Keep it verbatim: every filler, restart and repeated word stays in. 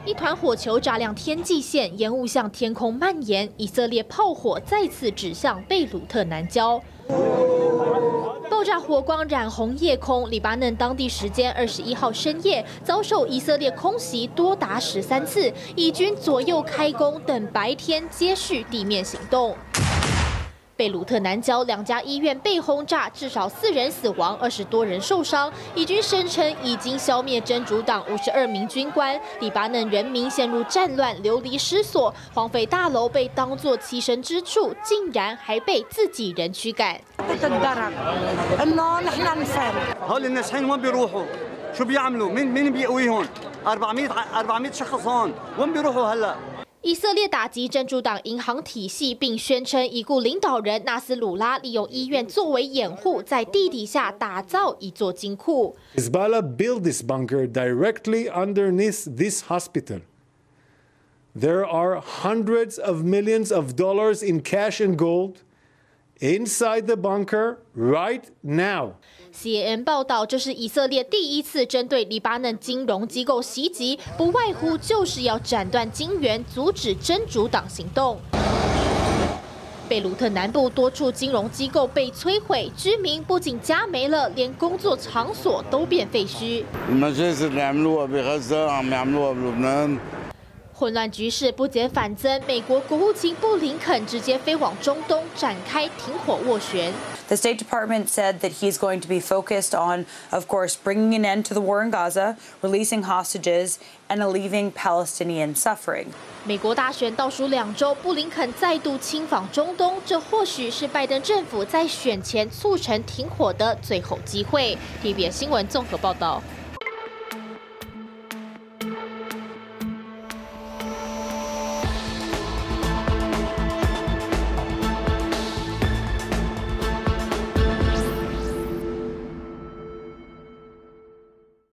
一团火球炸亮天际线，烟雾向天空蔓延。以色列炮火再次指向贝鲁特南郊。 爆炸火光染红夜空。黎巴嫩当地时间二十一号深夜，遭受以色列空袭多达十三次，以军左右开弓，等白天接续地面行动。 贝鲁特南郊两家医院被轰炸，至少四人死亡，二十多人受伤。以军声称已经消灭真主党五十二名军官。黎巴嫩人民陷入战乱，流离失所，荒废大楼被当作栖身之处，竟然还被自己人驱赶。 هول الناس حين وين بيروحوا؟ شو بيعملوا؟ مين مين بيقويهم؟ أربعمية أربعمية شخص هون، وين بيروحوا هلا؟ 以色列打击真主党银行体系，并宣称已故领导人纳斯鲁拉利用医院作为掩护，在地底下打造一座金库。 Hezbollah built this bunker directly underneath this hospital. There are hundreds of millions of dollars in cash and gold inside the bunker right now. C N N 报道，这是以色列第一次针对黎巴嫩金融机构袭击，不外乎就是要斩断金源，阻止真主党行动。贝鲁特南部多处金融机构被摧毁，居民不仅家没了，连工作场所都变废墟。 混乱局势不减反增，美国国务卿布林肯直接飞往中东，展开停火斡旋。 The State Department said that he's going to be focused on, of course, bringing an end to the war in Gaza, releasing hostages, and alleviating Palestinian suffering. 美国大选倒数两周，布林肯再度亲访中东，这或许是拜登政府在选前促成停火的最后机会。T V B S 新闻综合报道。